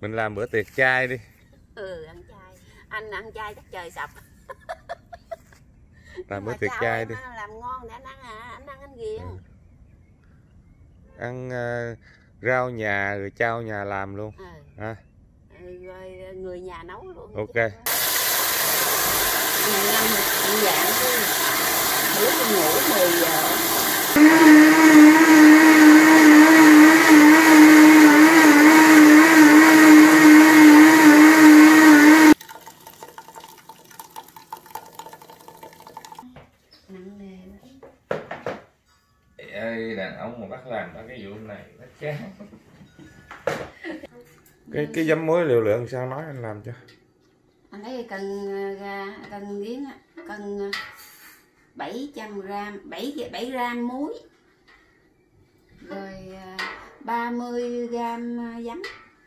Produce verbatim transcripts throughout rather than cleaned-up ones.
Mình làm bữa tiệc chay đi. Ừ, ăn chay. Anh ăn chay chắc trời sập. Làm bữa tiệc chay đi. Làm ngon để anh ăn à, anh ăn anh ghiền. Ừ. Ăn uh, rau nhà rồi trao nhà làm luôn. Ừ. À. Ừ, rồi người nhà nấu luôn. Ok. Ngày năm ăn dạng chứ. Bữa đi ngủ mười giờ. Ê, đàn ông mà bắt làm ở cái vụ này nó chán. cái cái giấm muối liều lượng sao nói anh làm cho. Anh lấy cần gà cần giếng cần bảy trăm gram bảy bảy gram muối rồi ba mươi gram giấm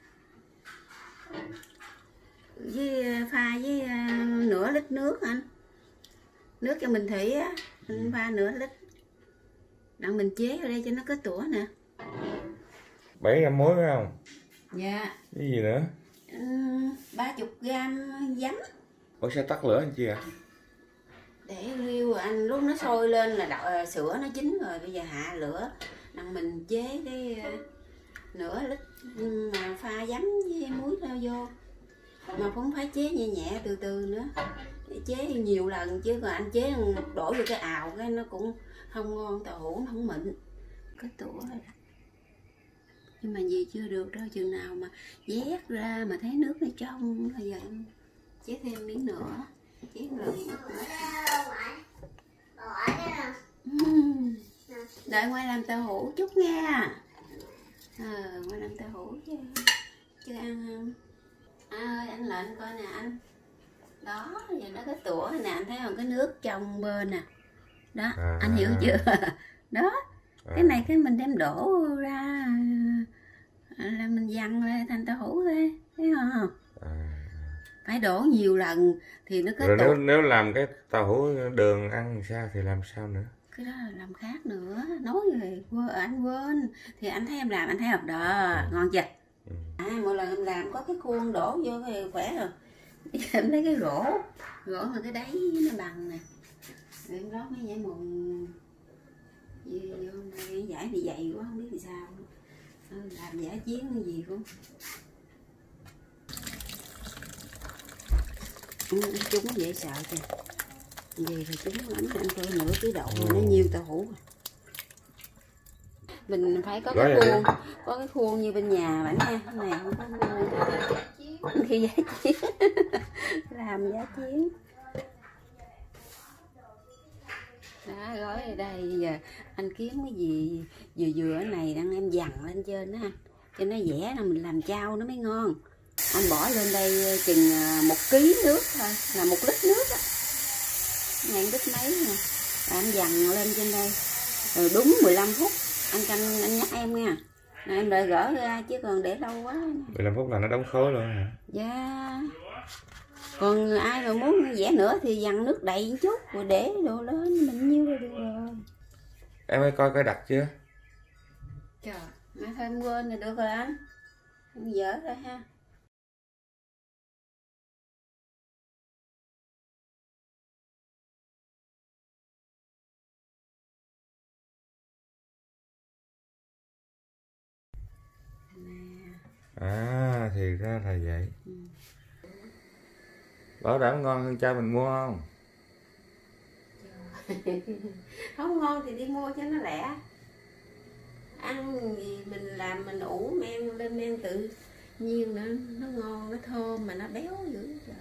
với pha với nửa lít nước anh, nước cho mình thủy á, mình pha nửa lít đặng mình chế ở đây cho nó có tủa nè. Bảy gram muối phải không? Dạ. Cái gì nữa? Ba chục gram giấm. Ủa sao tắt lửa anh chị ạ? À? Để riêu anh lúc nó sôi lên là đậu, sữa nó chín rồi, bây giờ hạ lửa đặng mình chế cái nửa lít mà pha giấm với muối lao vô, mà không phải chế nhẹ nhẹ từ từ nữa, chế nhiều lần chứ còn anh chế đổ vô cái ào cái nó cũng không ngon, tàu hũ nó không mịn. Cái tủa rồi đó. Nhưng mà gì chưa được đâu, chừng nào mà vét ra mà thấy nước nó trong là giờ em chế thêm miếng nữa, chế lần uhm. Đợi ngoài làm tàu hũ chút nha. Ờ, ngoài làm tàu hũ chứ chứ ăn không? À ơi, anh lệnh coi nè anh. Đó, giờ nó cái tủa nè, anh thấy không, cái nước trong bên nè. Đó, à. Anh hiểu chưa? Đó, à. Cái này cái mình đem đổ ra là mình dằn lên thành tàu hũ thôi, thấy không? À. Phải đổ nhiều lần thì nó có. Rồi nếu nếu làm cái tàu hũ đường ăn sao thì làm sao nữa? Cái đó là làm khác nữa, nói rồi quên, anh quên thì anh thấy em làm anh thấy không đó, ừ. Ngon chưa? Ừ. À, mỗi lần em làm có cái khuôn đổ vô cái khỏe rồi. Bây giờ em lấy cái rổ, rổ mà cái đáy nó bằng nè, rồi em rót mấy giải mùng vô đây, giải bị dày quá không biết thì sao. Làm giả chiến cái gì cũng chúng dễ sợ kìa. Gì rồi chúng lắm anh coi nửa cái đậu ừ. Nó nhiều tàu hũ. Mình phải có cái khuôn, có cái khuôn như bên nhà bạn ha. Cái này không có thì giả chiến. Làm giả chiến. Đó, gói ở đây giờ anh kiếm cái gì vừa vừa ở này đang em dằn lên trên đó anh, cho nó dẻ là mình làm chao nó mới ngon. Anh bỏ lên đây chừng một ký nước thôi, là một lít nước á, ngàn lít mấy nè, là anh dằn lên trên đây rồi đúng mười lăm phút anh canh, anh nhắc em nha, là em đợi gỡ ra chứ còn để lâu quá mười lăm phút là nó đóng khối luôn hả? Dạ. Còn ai mà muốn vẽ nữa thì dằn nước đầy một chút rồi để đồ lên mình nhiêu rồi được rồi. Em ơi coi coi đặt chưa? Trời, mà thôi em quên rồi được rồi anh. Em dở rồi ha. À thì ra là vậy. Ừ. Bảo đảm ngon hơn cha mình mua không? Không ngon thì đi mua cho nó lẹ. Ăn gì mình làm mình ủ men lên men tự nhiên nữa, nó ngon, nó thơm mà nó béo dữ trời.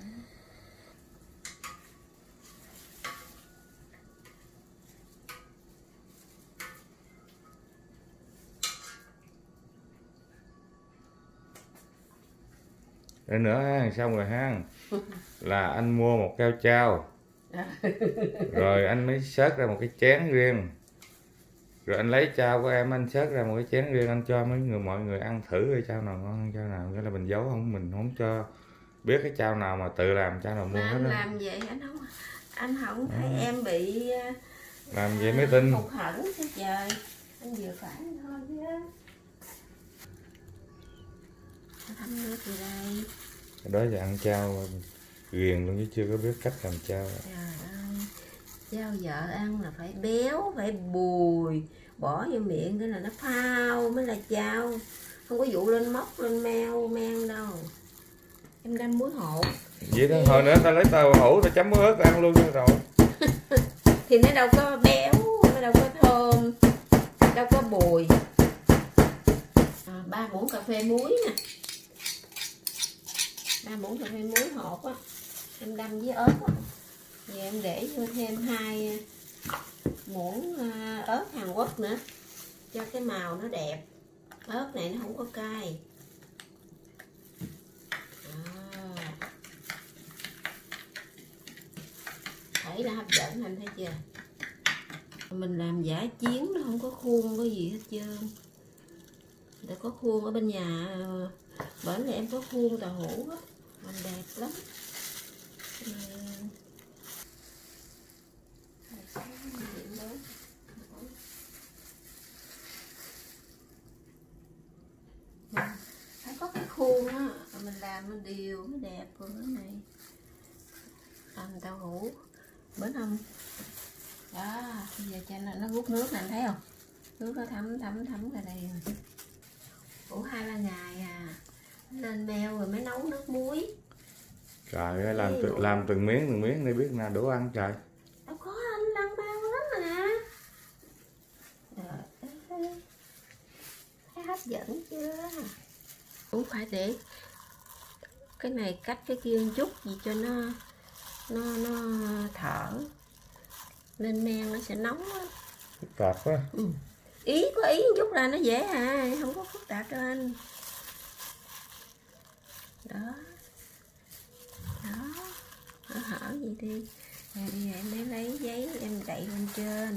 Để nữa ha, xong rồi ha. Là anh mua một keo trao. Rồi anh mới xớt ra một cái chén riêng. Rồi anh lấy chao của em anh xớt ra một cái chén riêng, anh cho mấy người mọi người ăn thử coi chao nào ngon hơn chao nào, nghĩa là mình giấu không, mình không cho biết cái chao nào mà tự làm chao nào mua hết đó. Làm vậy anh không anh không thấy à. Em bị làm vậy mới tin. Hụt hẫng chứ trời, anh vừa phải thôi chứ. Thấm nước vô đây. Đó giờ ăn chao ghiền luôn chứ chưa có biết cách làm chao. Trời ơi, chao vợ ăn là phải béo, phải bùi, bỏ vô miệng cái là nó phao mới là chao, không có vụ lên móc lên meo men đâu. Em đâm muối hột vậy đó, hồi nữa ta lấy tàu hũ ta chấm muối ớt ta ăn luôn rồi. thì nó đâu có béo, nó đâu có thơm, đâu có bùi. À, ba muỗng cà phê muối nè, ba muỗng cà phê muối hột á, em đâm với ớt á. Giờ em để vô thêm hai muỗng ớt Hàn Quốc nữa cho cái màu nó đẹp. Ớt này nó không có cay. À, thấy là hấp dẫn, anh thấy chưa? Mình làm giả chiến nó không có khuôn có gì hết trơn. Người ta có khuôn ở bên nhà, bởi này em có khuôn tàu hũ á, làm đẹp lắm. Phải có cái khuôn á, mình làm mình đều mới đẹp. Còn cái này làm tàu hũ bến không đó, bây giờ cho nó, nó rút nước này, anh thấy không, nước nó thấm thấm thấm ra đây rồi. Ủ hai ba ngày à, lên meo rồi mới nấu nước muối. Trời ơi, làm từ, làm từng miếng từng miếng để biết nào đủ ăn trời. Đâu có, anh làm bao lắm mà. Rồi, thấy hấp dẫn chưa? Cũng phải để cái này cách cái kia một chút gì cho nó nó nó thở lên men nó sẽ nóng á. Phức tạp quá. Ừ. Ý có ý một chút là nó dễ à, không có phức tạp đâu anh. Đó đó, hở hở gì đi. Rồi bây giờ em mới lấy giấy em đậy lên trên.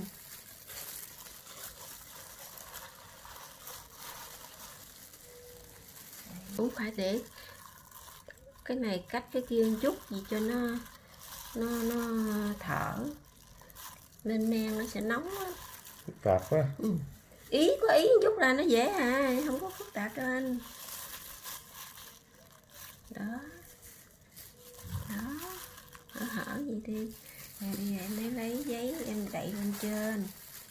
Cũng phải để cái này cách cái kia một chút gì cho nó nó nó thở lên men nó sẽ nóng á. Phức tạp quá. Ừ. Ý có ý một chút là nó dễ à, không có phức tạp đâu anh. Đó đó, hở hở gì đi. Rồi bây giờ em mới lấy giấy em đậy lên trên.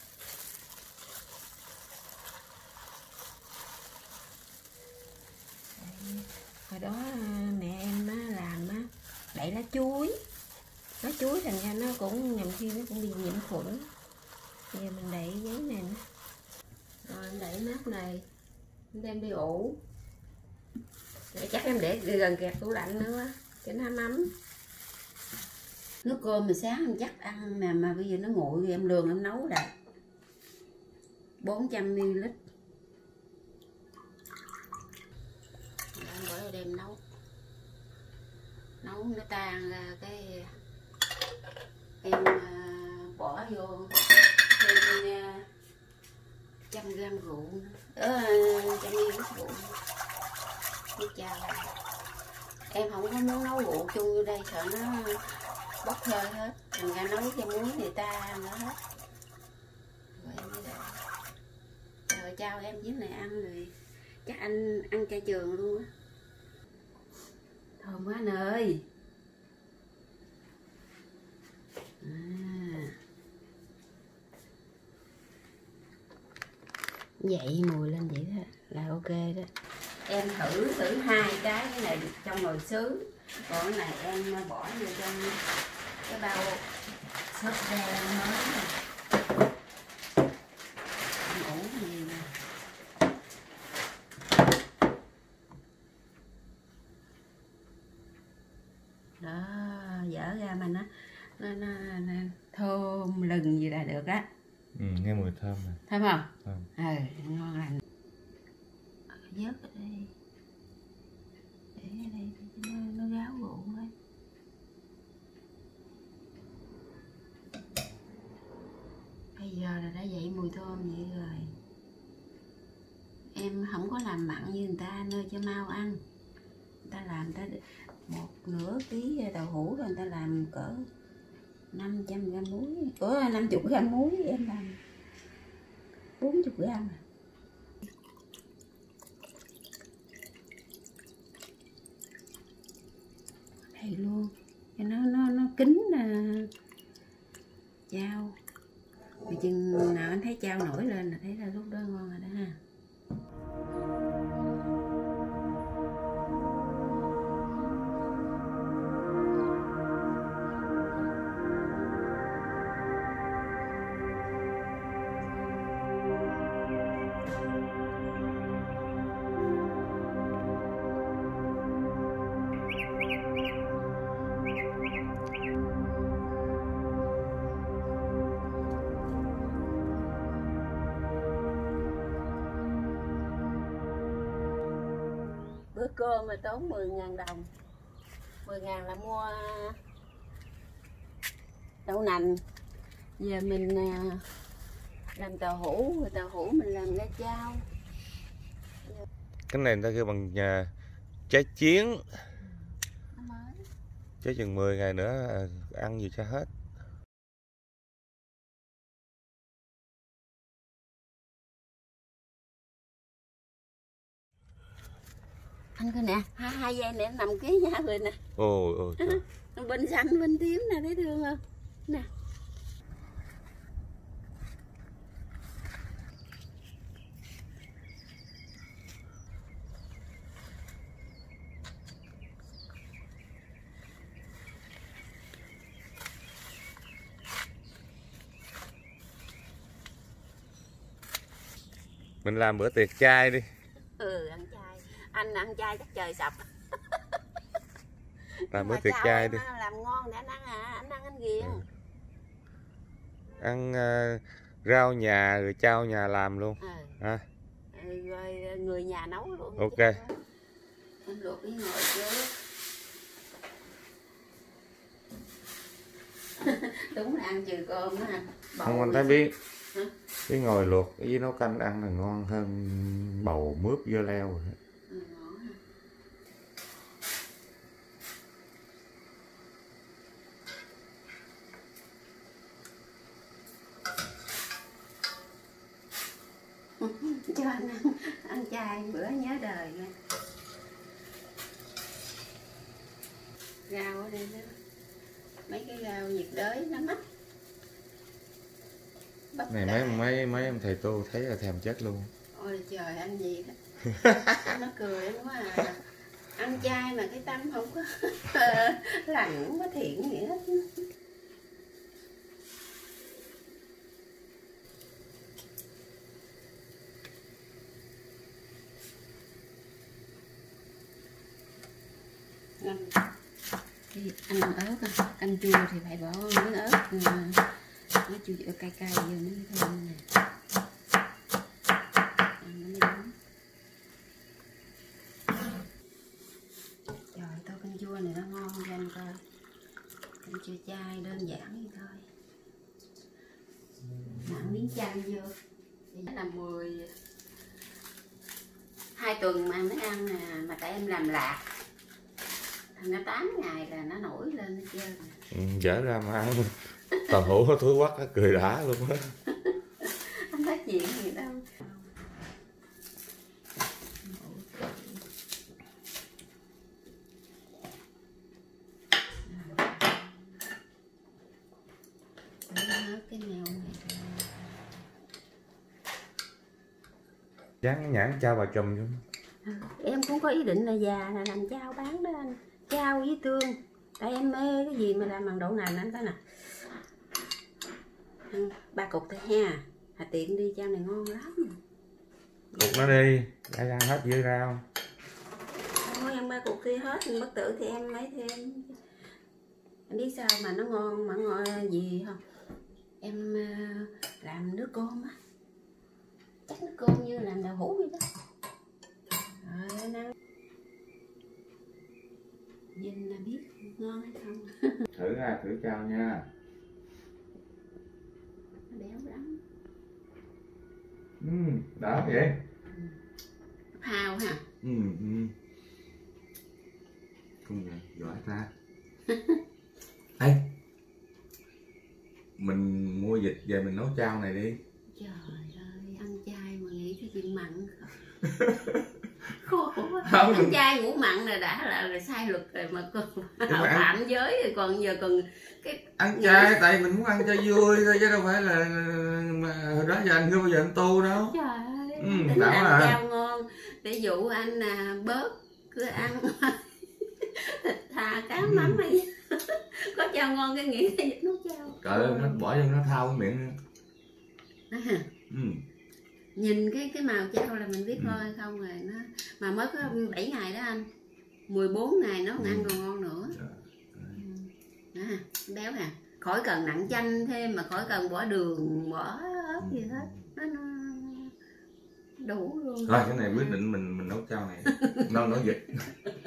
Hồi đó mẹ em làm á, đậy lá chuối, lá chuối thành ra nó cũng nhầm khi nó cũng bị nhiễm khuẩn. Bây giờ mình đậy giấy này nữa. Rồi em đậy nắp này, em đem đi ủ. Để chắc em để gần kẹt tủ lạnh nữa cho nó ấm. Nước cơm mình sáng em chắc ăn mà mà bây giờ nó nguội, em lường em nấu đã bốn trăm mi li lít. Em bỏ đem nấu, nấu nó tan ra cái em bỏ vô thêm trăm gram rượu, ờ, trăm mi li lít rượu nước chao. Em không có muốn nấu rượu chung vô đây sợ nó bốc hơi hết, thành ra nấu cho muối người ta nữa hết. Rồi em mới để rồi trao em với này ăn rồi chắc anh ăn chay trường luôn á. Thơm quá anh ơi. À. Vậy mùi lên vậy đó là ok đó. Em thử thử hai cái cái này trong nồi sứ, còn cái này em bỏ vô trong cái bao sốt đen mới này. Em ủ gì nè. Đó, dở ra mà nó nó, nó, nó thơm lừng gì là được á. Ừ, nghe mùi thơm này. Thơm không? Thơm. Ừ, ngon lành. Vớt ở đây, để ở đây cho nó, nó ráo rượu thôi. Bây giờ là đã dậy mùi thơm vậy rồi. Em không có làm mặn như người ta nơi cho mau ăn. Người ta làm ta một nửa ký đậu hũ rồi người ta làm cỡ năm trăm gram muối, cỡ năm mươi gram muối, em làm bốn mươi gram. kính uh, chao. Rồi chừng nào anh thấy chao nổi lên là thấy là lúc đó ngon rồi đó ha. Bữa cơm mà tốn mười ngàn đồng. mười ngàn là mua đậu nành. Giờ mình làm tàu hũ, rồi tàu hũ mình làm ra chao. Cái này người ta kêu bằng nhà trái chiến. Chứ chừng mười ngày nữa ăn gì cho hết. Anh coi nè, hai, hai dây này nằm kế nhau rồi nè. Ồ, ồ trời. Bên xanh, bên tím nè, thấy thương không? Nè. Mình làm bữa tiệc chay đi. Ừ, ăn chay. Anh ăn chay chắc trời sập. Làm bữa tiệc chay đi. Làm ngon để anh ăn à, anh ăn anh ghiền. Ừ. Ăn uh, rau nhà rồi chao nhà làm luôn. Ừ. À. Ừ, rồi người nhà nấu luôn. Ok. Em luộc cái ngồi trước. Đúng là ăn trừ cơm đó anh. Không, anh thấy biết. Hả? Cái ngồi luộc với nấu canh ăn là ngon hơn bầu mướp dưa leo rồi. Ừ, cho anh ăn, ăn chay bữa nhớ đời nha. Rau ở đây đó, mấy cái rau nhiệt đới nó mắc. Bất này mấy mấy mấy em thầy tô thấy là thèm chết luôn. Ôi trời, ăn gì đó. Nó cười quá à. Ăn chay mà cái tâm không có lành, không có thiện gì hết. Thì ăn ớt, canh chua thì phải bỏ miếng ớt, nó chua cay cay vô mới thơm nè. Trời, tô canh chua này nó ngon cho anh coi. Canh chua chay đơn giản như thôi. Nặng miếng chanh vô. Nó là mười hai tuần mà mới ăn nè, mà tại em làm lạc. Thành ra tám ngày là nó nổi lên hết trơn. Ừ, dở ra mà ăn tàu hũ thúi quắc cười đã luôn á. Anh nói chuyện gì đâu. Cái mèo này. Dán nhãn chao bà chùm luôn. Em cũng có ý định là già là làm chao bán đó anh. Chao với tương. Tại em mê cái gì mà làm bằng đậu nành anh coi nè. Ăn ba cục thôi ha. Hà tiện đi, chao này ngon lắm. Cục nó đi, đã ăn hết dưa rau. Thôi ăn ba cục thì hết, bất tử thì em lấy thêm. Anh biết sao mà nó ngon, mà ngon gì không? Em làm nước cơm á. Chắc nước cơm như làm đậu hũ vậy đó. Rồi anh ăn. Nhìn là biết ngon hay không. Thử ha, thử chao nha. Nó béo lắm. Ừ, đỡ vậy. Ừ. Hào ha. Ừ, ừ. Không vậy, giỏi ta. Ê, mình mua vịt về mình nấu chao này đi. Trời ơi, ăn chay mà nghĩ cái chuyện mặn không. khổ quá. Không. Ăn chay ngủ mặn là đã là, là sai luật rồi mà còn phạm ăn... giới rồi còn giờ còn cái ăn chay nghĩ... tại mình muốn ăn cho vui thôi chứ đâu phải là mà hồi đó giờ anh chưa bao giờ anh tu đâu. Trời ơi, ừ, tính làm à. Chao ngon để dụ anh à, bớt cứ ăn thịt thà cá ừ. mắm hay có chao ngon cái nghĩ tới nấu chao. Trời ơi, nó bỏ vô nó thao cái miệng. À, ừ. nhìn cái cái màu chao là mình biết ừ. thôi không rồi nó mà mới có bảy ngày đó anh, mười bốn ngày nó còn ừ. ăn còn ngon nữa. ừ. À, béo à, khỏi cần nặng chanh thêm mà khỏi cần bỏ đường bỏ ớt gì hết, nó, nó đủ luôn. Thôi cái này quyết định mình mình nấu chao này, nấu nấu vịt.